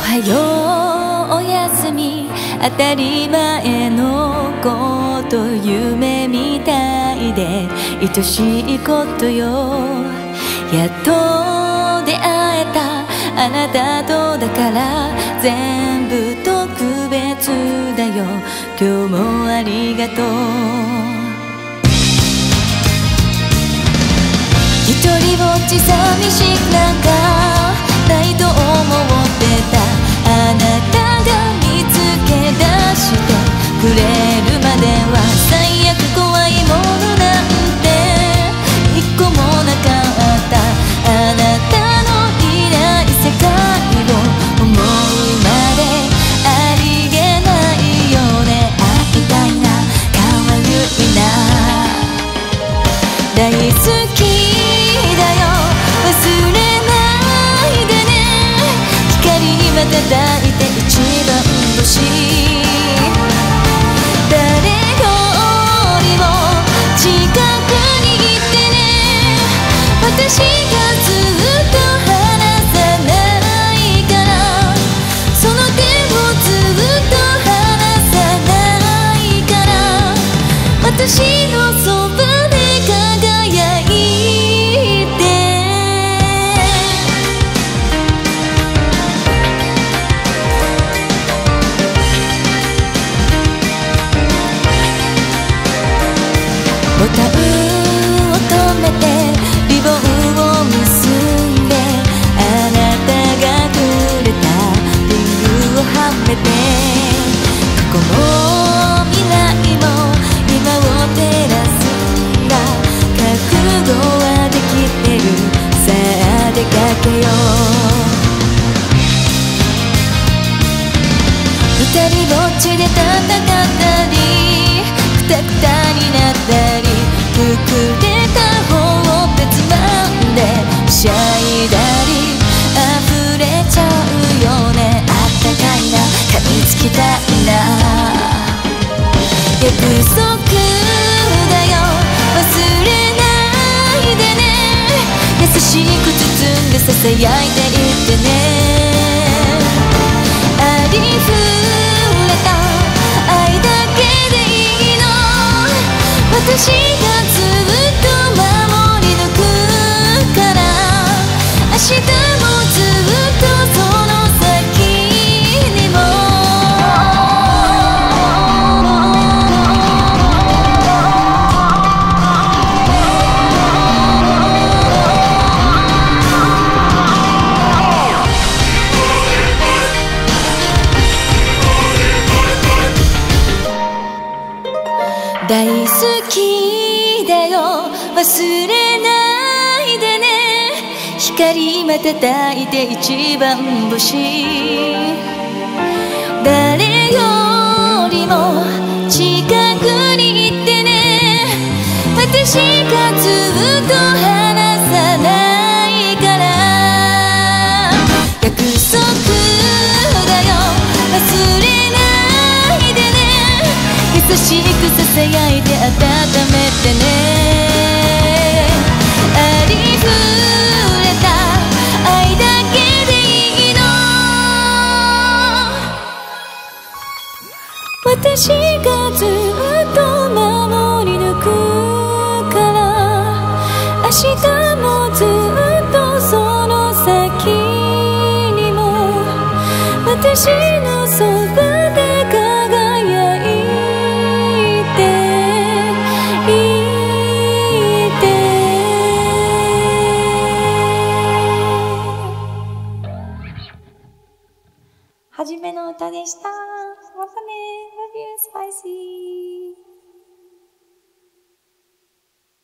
はようおやすみ、当たり前のこと夢みたいで愛しいことよ。やっと出会えたあなたとだから全部特別だよ。今日もありがとう。一人ぼっち寂しくなんかないと思ってた。あなたが見つけ出してくれるまでは最悪怖いものなんて一個もなかった。あなたのいない世界を思うまでありえないよね。みたいな可愛いな大好き瞬いて一番星、誰よりも近くにいてね。私がずっと離さないから、その手をずっと離さないから、私のそばで輝いて。ボタンを止めてリボンを結んで、あなたがくれたリングをはめて、過去も未来も今を照らすんだ。覚悟はできてる、さあ出かけよう。二人ぼっちで戦ったりくたくたになったり、膨れたほっぺつまんではしゃいだり、溢れちゃうよね。あったかいな、噛みつきたいな。約束だよ、忘れないでね。優しく包んでささやいていってね。ありふれた愛だけでいいの。私がずっと守り抜くから、明日もずっとその先にも。大好きだよ、忘れないでね。光瞬いて一番星、誰よりも近くにいてね。私がずっと離さないから、約束だよ、忘れないでね。優しくささやいて温めてね。ありふれた愛だけでいいの。私がずっと守り抜くから、明日もずっとその先にも。私のそばで輝いていて。はじめの歌でした。またね。Love you, Spicy.